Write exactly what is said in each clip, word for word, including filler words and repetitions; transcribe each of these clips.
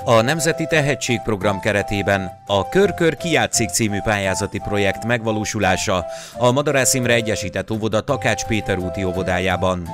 A Nemzeti Tehetségprogram keretében a Kör-kör kijátszik című pályázati projekt megvalósulása a Madarász Imre Egyesített Óvoda Takács Péter úti óvodájában.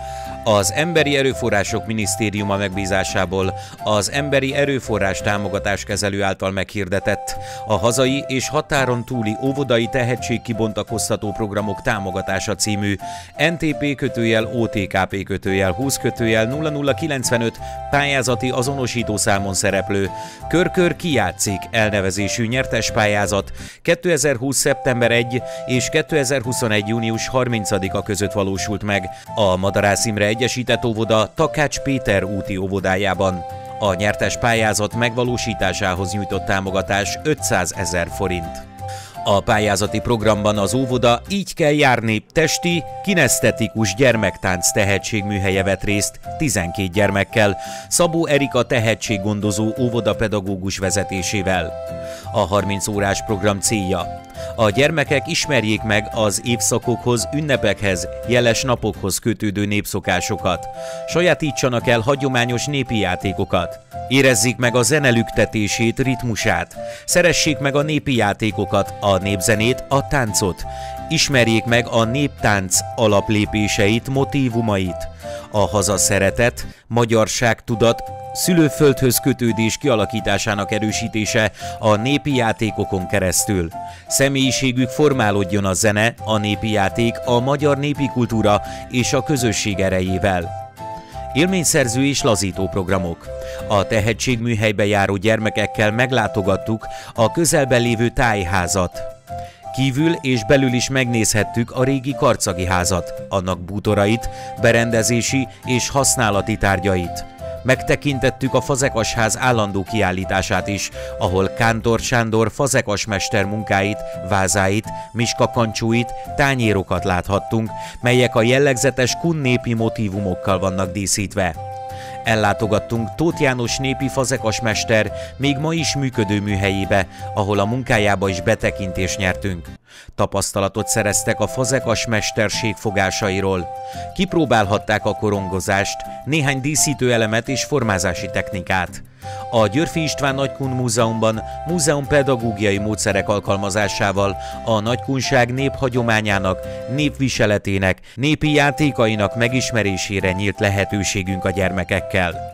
Az Emberi Erőforrások Minisztériuma megbízásából az Emberi Erőforrás Támogatáskezelő által meghirdetett a hazai és határon túli óvodai tehetségkibontakoztató programok támogatása című en té pé kötőjel o té ká pé kötőjel húsz kötőjel nulla nulla kilencvenöt pályázati azonosítószámon szereplő Kör-kör kijátszik elnevezésű nyertes pályázat kétezer-húsz. szeptember elsején és kétezer-huszonegy. június harmincadika között valósult meg a Madarász Imre Egyesített Óvoda Takács Péter úti óvodájában. A nyertes pályázat megvalósításához nyújtott támogatás ötszázezer forint. A pályázati programban az óvoda Így kell járni testi, kinesztetikus gyermektánc tehetségműhelye vett részt tizenkét gyermekkel, Szabó Erika tehetséggondozó óvodapedagógus vezetésével. A harminc órás program célja: a gyermekek ismerjék meg az évszakokhoz, ünnepekhez, jeles napokhoz kötődő népszokásokat, sajátítsanak el hagyományos népi játékokat, érezzék meg a zene lüktetését, ritmusát, szeressék meg a népi játékokat, a népzenét, a táncot, ismerjék meg a néptánc alaplépéseit, motívumait, a hazaszeretet, magyarságtudat, szülőföldhöz kötődés kialakításának erősítése a népi játékokon keresztül. Személyiségük formálódjon a zene, a népi játék, a magyar népi kultúra és a közösség erejével. Élményszerző és lazító programok. A tehetségműhelybe járó gyermekekkel meglátogattuk a közelben lévő tájházat. Kívül és belül is megnézhettük a régi karcagi házat, annak bútorait, berendezési és használati tárgyait. Megtekintettük a Fazekasház állandó kiállítását is, ahol Kántor Sándor fazekasmester munkáit, vázáit, miskakancsóit, tányérokat láthattunk, melyek a jellegzetes kun népi motívumokkal vannak díszítve. Ellátogattunk Tóth János népi fazekasmester még ma is működő műhelyébe, ahol a munkájába is betekintést nyertünk. Tapasztalatot szereztek a fazekasmesterség fogásairól. Kipróbálhatták a korongozást, néhány díszítő elemet és formázási technikát. A Györffy István Nagykun Múzeumban múzeumpedagógiai módszerek alkalmazásával a nagykunság néphagyományának, népviseletének, népi játékainak megismerésére nyílt lehetőségünk a gyermekekkel.